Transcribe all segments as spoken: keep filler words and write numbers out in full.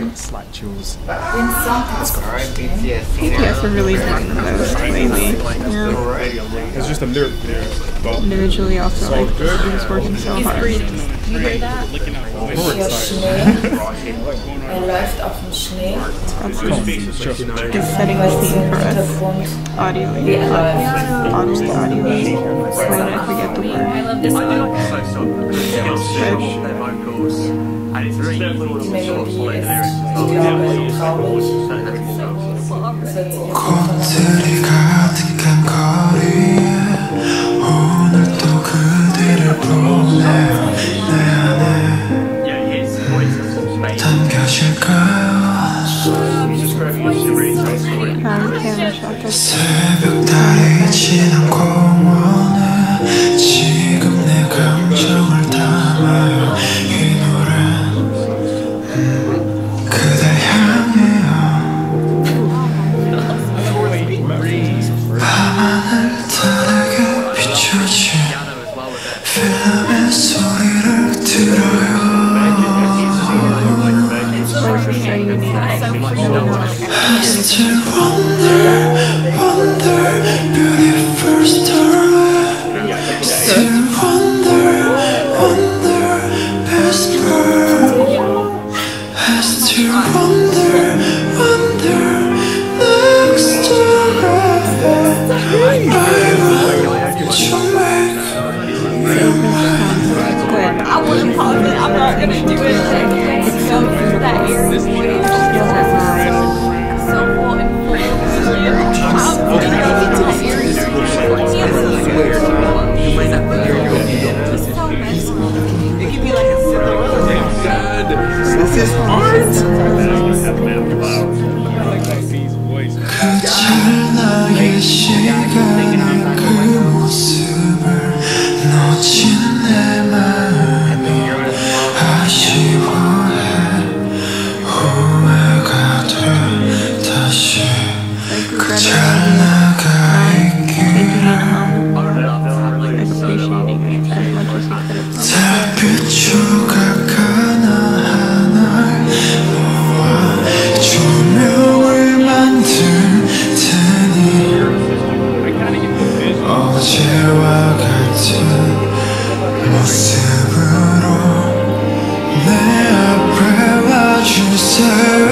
Slight chills. Alright, B T S. B T S are really doing the most lately. Yeah. It's just a lyric there. Individually, also like just working so hard. You heard that? Er läuft auf dem Schnee. Just setting the scene for us. Audio. Honestly, audio. Why did I forget the word? I love this one. Die Melodie ist, ich glaube, traurig. 꽃들이 가득한 거리에 오늘도 그대를 보내 내 안에 담겨질까요 새벽 달이 지난 공원에 지금 내 감정을 담아요 이 노래 그댈 향해요 밤하늘 다르게 비춰진 필름의 소리를 들어요 Still wonder, wonder, beautiful story Still wonder, wonder, best part I still wonder, wonder, next story I want to make you mine I want to pause it. I'm not going to do it. It's so into that air. This feels like so full and full. I'm going to go into the air. This is so messy. It could be like a This is art! 그 찰나의 시간에 그 모습을 놓치는 내 마음이 아쉬워해 후회가 돼 다시 그 찰나가 있길 달빛 조각 하나하나 모아 조명을 만들 테니 어제와 같은 모습으로 내 앞에 와주세요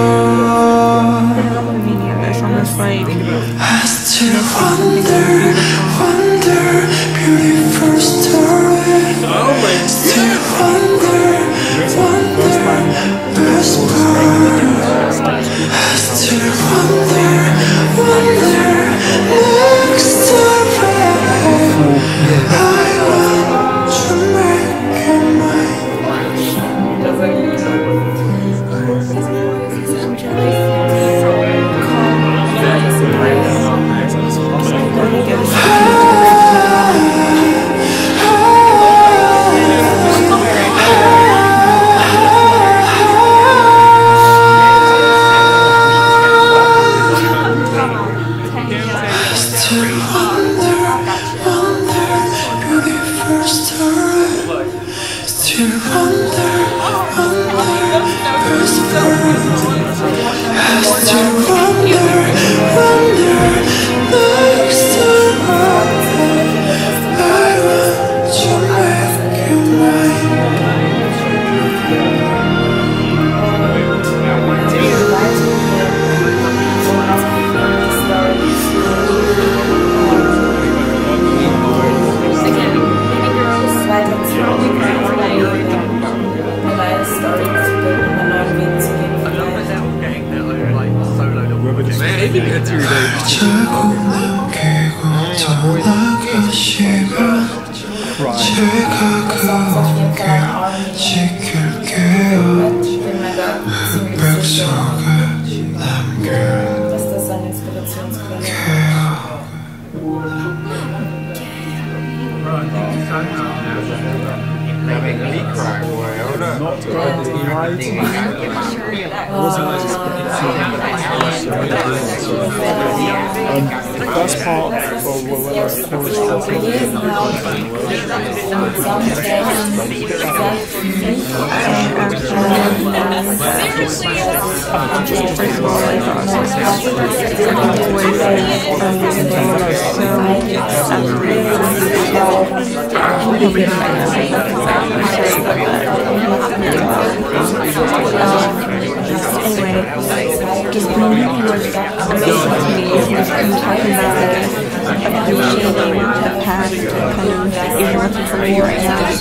I still wonder, wonder, beautiful story Still wonder, wonder, best part I still wonder, wonder, next story I want to make you mine Still wonder, wonder, beautiful story Still wonder, wonder, best part I still wonder, wonder, next story I want to make you mine 자꾸 남기고 떠나가시면 제가 그렇게 지킬게요 흑백 속에 남길게요 Making me cry, boy. Hold up. Not going to be right. cried. It wasn't like just um, the first part of when I was college First of all, I thought it was anyway, just the movie was amazing to me. He was talking about, I guess, appreciating the past kind of Asian representation right now.